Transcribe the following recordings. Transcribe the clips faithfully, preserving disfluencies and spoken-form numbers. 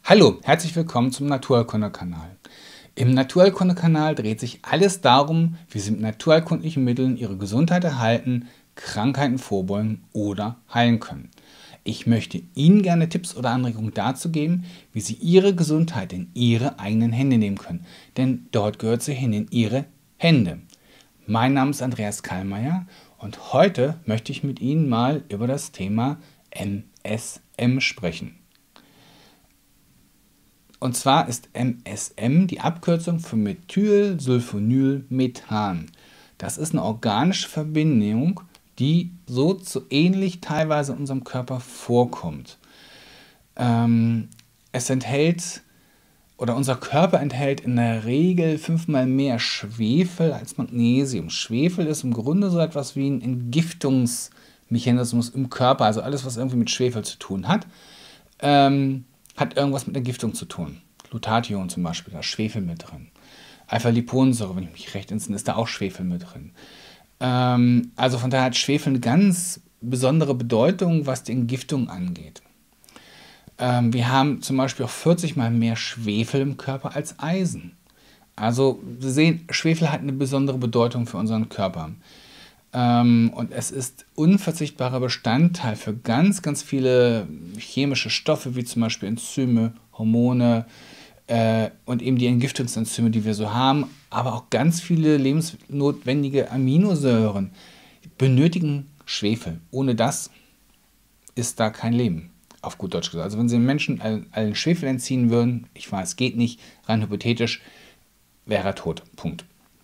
Hallo, herzlich willkommen zum Naturheilkunde-Kanal. Im Naturheilkunde-Kanal dreht sich alles darum, wie Sie mit naturheilkundlichen Mitteln Ihre Gesundheit erhalten, Krankheiten vorbeugen oder heilen können. Ich möchte Ihnen gerne Tipps oder Anregungen dazu geben, wie Sie Ihre Gesundheit in Ihre eigenen Hände nehmen können, denn dort gehört sie hin, in Ihre Hände. Mein Name ist Andreas Kallmeier und heute möchte ich mit Ihnen mal über das Thema M S M sprechen. Und zwar ist M S M die Abkürzung für Methylsulfonylmethan. Das ist eine organische Verbindung, die so, so ähnlich teilweise in unserem Körper vorkommt. Ähm, es enthält, oder unser Körper enthält in der Regel fünfmal mehr Schwefel als Magnesium. Schwefel ist im Grunde so etwas wie ein Entgiftungsmechanismus im Körper, also alles, was irgendwie mit Schwefel zu tun hat. Ähm, hat irgendwas mit Entgiftung zu tun. Glutathion zum Beispiel, da ist Schwefel mit drin. Alpha-Liponsäure, wenn ich mich recht entsinne, ist da auch Schwefel mit drin. Ähm, also von daher hat Schwefel eine ganz besondere Bedeutung, was die Entgiftung angeht. Ähm, wir haben zum Beispiel auch vierzig mal mehr Schwefel im Körper als Eisen. Also Sie sehen, Schwefel hat eine besondere Bedeutung für unseren Körper. Ähm, und es ist unverzichtbarer Bestandteil für ganz, ganz viele chemische Stoffe, wie zum Beispiel Enzyme, Hormone äh, und eben die Entgiftungsenzyme, die wir so haben, aber auch ganz viele lebensnotwendige Aminosäuren benötigen Schwefel. Ohne das ist da kein Leben, auf gut Deutsch gesagt. Also wenn Sie den Menschen allen, allen Schwefel entziehen würden, ich weiß, geht nicht, rein hypothetisch, wäre er tot. Punkt.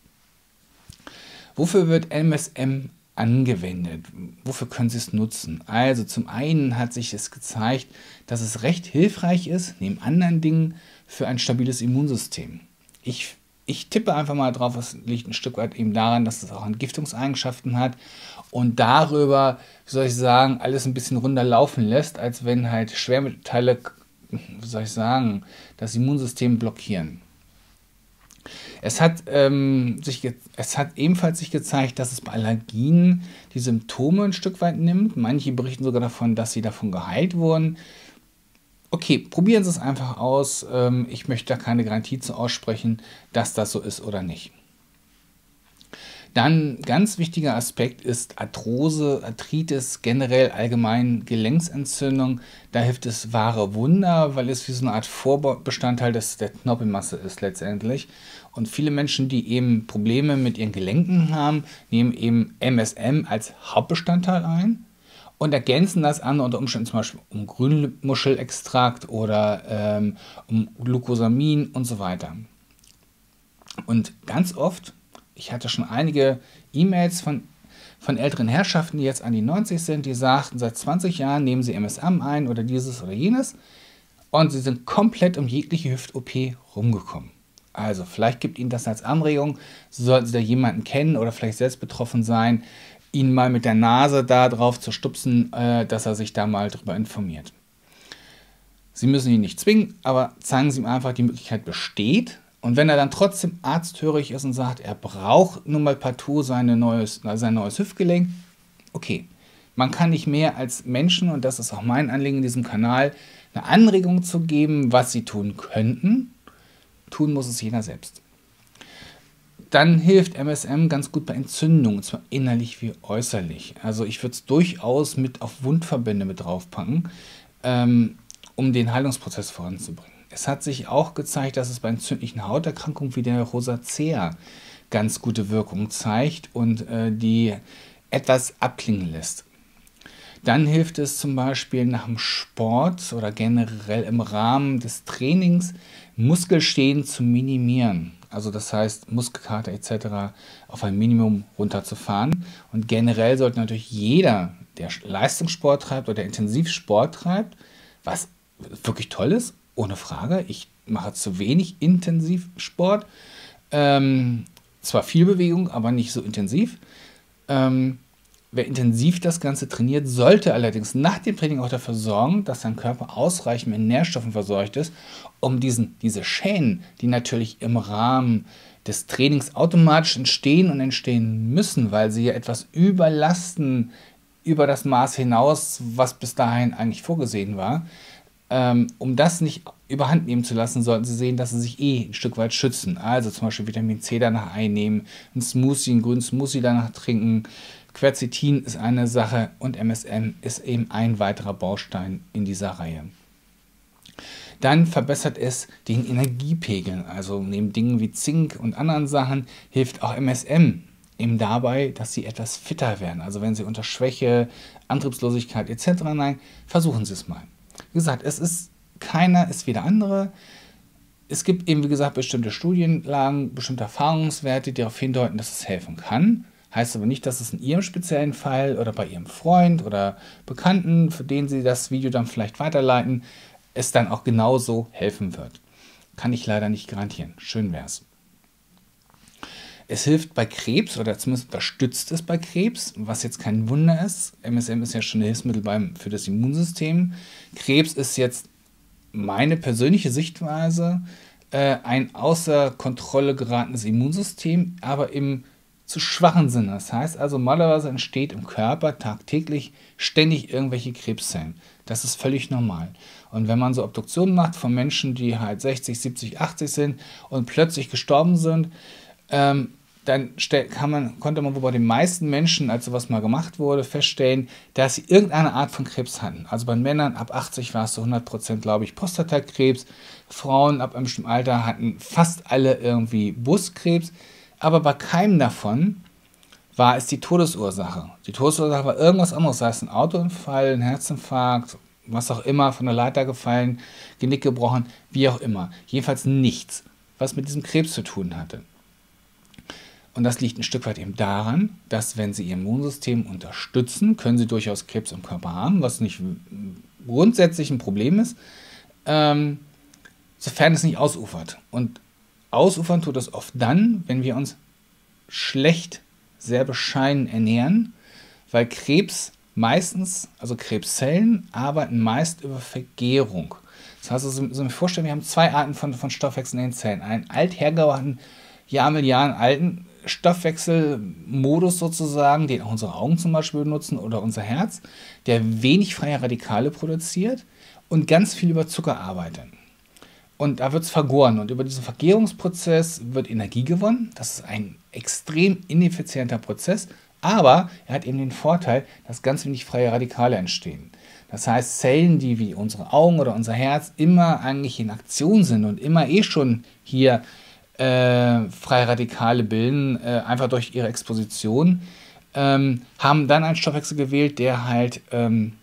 Wofür wird M S M angewendet? Wofür können Sie es nutzen? Also zum einen hat sich es gezeigt, dass es recht hilfreich ist, neben anderen Dingen, für ein stabiles Immunsystem. Ich, ich tippe einfach mal drauf, es liegt ein Stück weit eben daran, dass es auch Entgiftungseigenschaften hat und darüber, wie soll ich sagen, alles ein bisschen runder laufen lässt, als wenn halt Schwermetalle, wie soll ich sagen, das Immunsystem blockieren. Es hat, ähm, sich es hat ebenfalls sich gezeigt, dass es bei Allergien die Symptome ein Stück weit nimmt. Manche berichten sogar davon, dass sie davon geheilt wurden. Okay, probieren Sie es einfach aus. Ähm, ich möchte da keine Garantie zu aussprechen, dass das so ist oder nicht. Dann ganz wichtiger Aspekt ist Arthrose, Arthritis, generell allgemein Gelenksentzündung. Da hilft es wahre Wunder, weil es wie so eine Art Vorbestandteil des, der Knorpelmasse ist letztendlich. Und viele Menschen, die eben Probleme mit ihren Gelenken haben, nehmen eben M S M als Hauptbestandteil ein und ergänzen das an unter Umständen zum Beispiel um Grünmuschelextrakt oder ähm, um Glucosamin und so weiter. Und ganz oft, ich hatte schon einige E-Mails von, von älteren Herrschaften, die jetzt an die neunzig sind, die sagten, seit zwanzig Jahren nehmen sie M S M ein oder dieses oder jenes und sie sind komplett um jegliche Hüft-O P rumgekommen. Also vielleicht gibt Ihnen das als Anregung, sollten Sie da jemanden kennen oder vielleicht selbst betroffen sein, ihn mal mit der Nase da drauf zu stupsen, äh, dass er sich da mal drüber informiert. Sie müssen ihn nicht zwingen, aber zeigen Sie ihm einfach, die Möglichkeit besteht. Und wenn er dann trotzdem arzthörig ist und sagt, er braucht nun mal partout seine neues, sein neues Hüftgelenk, okay. Man kann nicht mehr als Menschen, und das ist auch mein Anliegen in diesem Kanal, eine Anregung zu geben, was sie tun könnten. Tun muss es jeder selbst. Dann hilft M S M ganz gut bei Entzündungen, zwar innerlich wie äußerlich. Also ich würde es durchaus mit auf Wundverbände mit draufpacken, ähm, um den Heilungsprozess voranzubringen. Es hat sich auch gezeigt, dass es bei entzündlichen Hauterkrankungen wie der Rosacea ganz gute Wirkung zeigt und äh, die etwas abklingen lässt. Dann hilft es zum Beispiel nach dem Sport oder generell im Rahmen des Trainings, Muskelstehen zu minimieren. Also das heißt, Muskelkater et cetera auf ein Minimum runterzufahren. Und generell sollte natürlich jeder, der Leistungssport treibt oder der Intensivsport treibt, was wirklich toll ist, ohne Frage. Ich mache zu wenig Intensivsport. Ähm, zwar viel Bewegung, aber nicht so intensiv. Ähm, wer intensiv das Ganze trainiert, sollte allerdings nach dem Training auch dafür sorgen, dass sein Körper ausreichend mit Nährstoffen versorgt ist, um diesen, diese Schäden, die natürlich im Rahmen des Trainings automatisch entstehen und entstehen müssen, weil sie ja etwas überlasten über das Maß hinaus, was bis dahin eigentlich vorgesehen war, Ähm, um das nicht überhand nehmen zu lassen, sollten Sie sehen, dass Sie sich eh ein Stück weit schützen. Also zum Beispiel Vitamin C danach einnehmen, einen Smoothie, einen grünen Smoothie danach trinken. Quercetin ist eine Sache und M S M ist eben ein weiterer Baustein in dieser Reihe. Dann verbessert es den Energiepegel. Also neben Dingen wie Zink und anderen Sachen hilft auch M S M eben dabei, dass Sie etwas fitter werden. Also wenn Sie unter Schwäche, Antriebslosigkeit et cetera neigen, versuchen Sie es mal. Wie gesagt, es ist keiner ist wie der andere. Es gibt eben, wie gesagt, bestimmte Studienlagen, bestimmte Erfahrungswerte, die darauf hindeuten, dass es helfen kann. Heißt aber nicht, dass es in Ihrem speziellen Fall oder bei Ihrem Freund oder Bekannten, für den Sie das Video dann vielleicht weiterleiten, es dann auch genauso helfen wird. Kann ich leider nicht garantieren. Schön wär's. Es hilft bei Krebs oder zumindest unterstützt es bei Krebs, was jetzt kein Wunder ist. M S M ist ja schon ein Hilfsmittel beim, für das Immunsystem. Krebs ist jetzt meine persönliche Sichtweise äh, ein außer Kontrolle geratenes Immunsystem, aber im zu schwachen Sinne. Das heißt also, normalerweise entsteht im Körper tagtäglich ständig irgendwelche Krebszellen. Das ist völlig normal. Und wenn man so Obduktionen macht von Menschen, die halt sechzig, siebzig, achtzig sind und plötzlich gestorben sind, ähm, dann kann man, konnte man wohl bei den meisten Menschen, als sowas mal gemacht wurde, feststellen, dass sie irgendeine Art von Krebs hatten. Also bei Männern ab achtzig war es so hundert Prozent, glaube ich, Prostatakrebs. Frauen ab einem bestimmten Alter hatten fast alle irgendwie Brustkrebs. Aber bei keinem davon war es die Todesursache. Die Todesursache war irgendwas anderes, sei es ein Autounfall, ein Herzinfarkt, was auch immer, von der Leiter gefallen, Genick gebrochen, wie auch immer. Jedenfalls nichts, was mit diesem Krebs zu tun hatte. Und das liegt ein Stück weit eben daran, dass wenn Sie Ihr Immunsystem unterstützen, können Sie durchaus Krebs im Körper haben, was nicht grundsätzlich ein Problem ist, ähm, sofern es nicht ausufert. Und ausufern tut es oft dann, wenn wir uns schlecht, sehr bescheiden ernähren, weil Krebs meistens, also Krebszellen, arbeiten meist über Vergärung. Das heißt, also, so eine Vorstellung, wir haben zwei Arten von, von Stoffwechsel in den Zellen. Einen althergebrachten, Jahrmilliarden alten Stoffwechselmodus sozusagen, den auch unsere Augen zum Beispiel benutzen oder unser Herz, der wenig freie Radikale produziert und ganz viel über Zucker arbeitet. Und da wird es vergoren und über diesen Vergärungsprozess wird Energie gewonnen. Das ist ein extrem ineffizienter Prozess, aber er hat eben den Vorteil, dass ganz wenig freie Radikale entstehen. Das heißt, Zellen, die wie unsere Augen oder unser Herz immer eigentlich in Aktion sind und immer eh schon hier äh, freie Radikale bilden, äh, einfach durch ihre Exposition, ähm, haben dann einen Stoffwechsel gewählt, der halt ähm,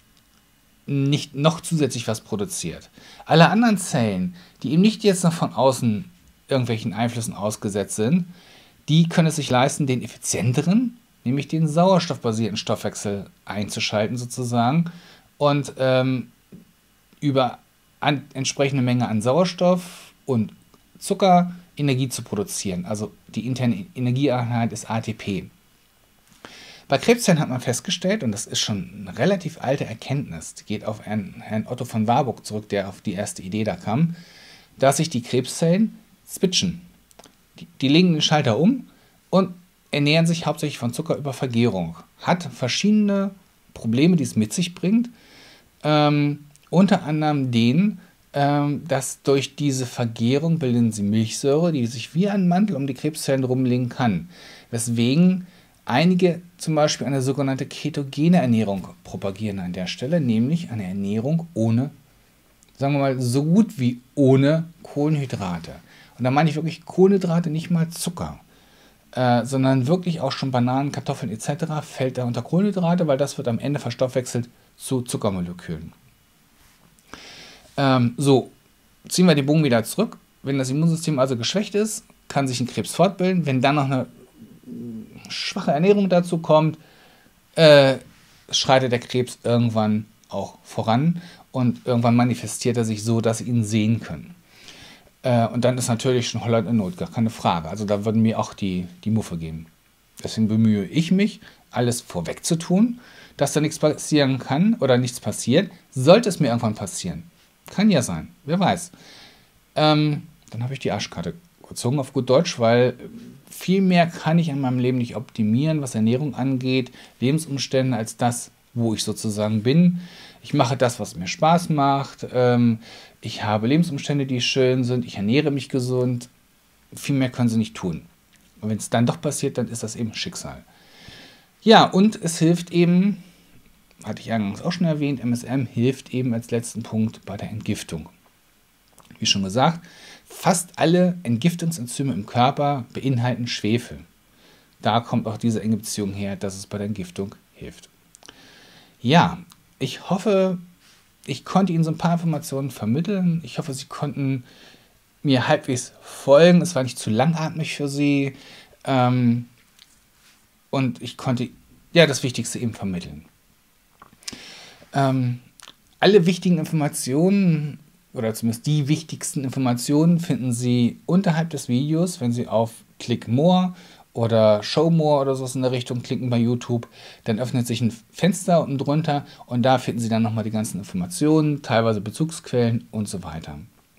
nicht noch zusätzlich was produziert. Alle anderen Zellen, die eben nicht jetzt noch von außen irgendwelchen Einflüssen ausgesetzt sind, die können es sich leisten, den effizienteren, nämlich den sauerstoffbasierten Stoffwechsel einzuschalten sozusagen und ähm, über an, entsprechende Menge an Sauerstoff und Zucker Energie zu produzieren. Also die interne Energieeinheit ist A T P. Bei Krebszellen hat man festgestellt, und das ist schon eine relativ alte Erkenntnis, die geht auf Herrn, Herrn Otto von Warburg zurück, der auf die erste Idee da kam, dass sich die Krebszellen switchen. Die, die legen den Schalter um und ernähren sich hauptsächlich von Zucker über Vergärung. Hat verschiedene Probleme, die es mit sich bringt. Ähm, unter anderem den, ähm, dass durch diese Vergärung bilden sie Milchsäure, die sich wie ein Mantel um die Krebszellen rumlegen kann. Weswegen einige zum Beispiel eine sogenannte ketogene Ernährung propagieren an der Stelle, nämlich eine Ernährung ohne, sagen wir mal, so gut wie ohne Kohlenhydrate. Und da meine ich wirklich Kohlenhydrate, nicht mal Zucker, äh, sondern wirklich auch schon Bananen, Kartoffeln et cetera fällt da unter Kohlenhydrate, weil das wird am Ende verstoffwechselt zu Zuckermolekülen. Ähm, so, ziehen wir den Bogen wieder zurück. Wenn das Immunsystem also geschwächt ist, kann sich ein Krebs fortbilden. Wenn dann noch eine schwache Ernährung dazu kommt, äh, schreitet der Krebs irgendwann auch voran und irgendwann manifestiert er sich so, dass Sie ihn sehen können. Äh, und dann ist natürlich schon Holland in Not, gar keine Frage. Also da würden mir auch die, die Muffe geben. Deswegen bemühe ich mich, alles vorweg zu tun, dass da nichts passieren kann oder nichts passiert. Sollte es mir irgendwann passieren, kann ja sein, wer weiß. Ähm, dann habe ich die Arschkarte gezogen auf gut Deutsch, weil viel mehr kann ich in meinem Leben nicht optimieren, was Ernährung angeht, Lebensumstände, als das, wo ich sozusagen bin. Ich mache das, was mir Spaß macht. Ähm, ich habe Lebensumstände, die schön sind. Ich ernähre mich gesund. Viel mehr können sie nicht tun. Und wenn es dann doch passiert, dann ist das eben Schicksal. Ja, und es hilft eben, hatte ich eingangs auch schon erwähnt, M S M hilft eben als letzten Punkt bei der Entgiftung. Wie schon gesagt, fast alle Entgiftungsenzyme im Körper beinhalten Schwefel. Da kommt auch diese enge Beziehung her, dass es bei der Entgiftung hilft. Ja, ich hoffe, ich konnte Ihnen so ein paar Informationen vermitteln. Ich hoffe, Sie konnten mir halbwegs folgen. Es war nicht zu langatmig für Sie. Ähm, und ich konnte ja das Wichtigste eben vermitteln. Ähm, alle wichtigen Informationen oder zumindest die wichtigsten Informationen finden Sie unterhalb des Videos, wenn Sie auf Click More oder Show More oder so in der Richtung klicken bei YouTube. Dann öffnet sich ein Fenster unten drunter und da finden Sie dann nochmal die ganzen Informationen, teilweise Bezugsquellen und so weiter.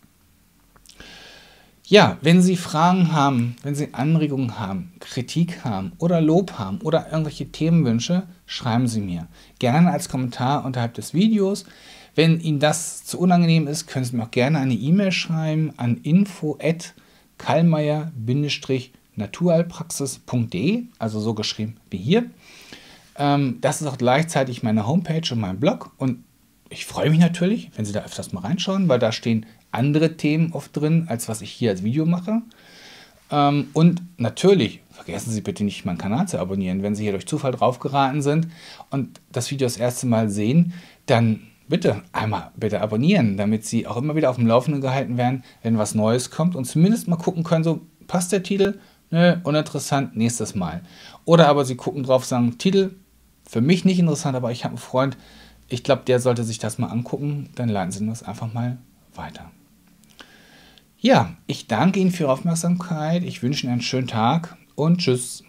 Ja, wenn Sie Fragen haben, wenn Sie Anregungen haben, Kritik haben oder Lob haben oder irgendwelche Themenwünsche, schreiben Sie mir. Gerne als Kommentar unterhalb des Videos. Wenn Ihnen das zu unangenehm ist, können Sie mir auch gerne eine E-Mail schreiben an info at kallmeier naturheilpraxis punkt de, also so geschrieben wie hier. Das ist auch gleichzeitig meine Homepage und mein Blog und ich freue mich natürlich, wenn Sie da öfters mal reinschauen, weil da stehen andere Themen oft drin, als was ich hier als Video mache. Und natürlich, vergessen Sie bitte nicht, meinen Kanal zu abonnieren. Wenn Sie hier durch Zufall drauf geraten sind und das Video das erste Mal sehen, dann bitte einmal bitte abonnieren, damit Sie auch immer wieder auf dem Laufenden gehalten werden, wenn was Neues kommt und zumindest mal gucken können, so passt der Titel? Nö, uninteressant, nächstes Mal. Oder aber Sie gucken drauf, sagen, Titel, für mich nicht interessant, aber ich habe einen Freund, ich glaube, der sollte sich das mal angucken, dann leiten Sie das einfach mal weiter. Ja, ich danke Ihnen für Ihre Aufmerksamkeit, ich wünsche Ihnen einen schönen Tag und tschüss.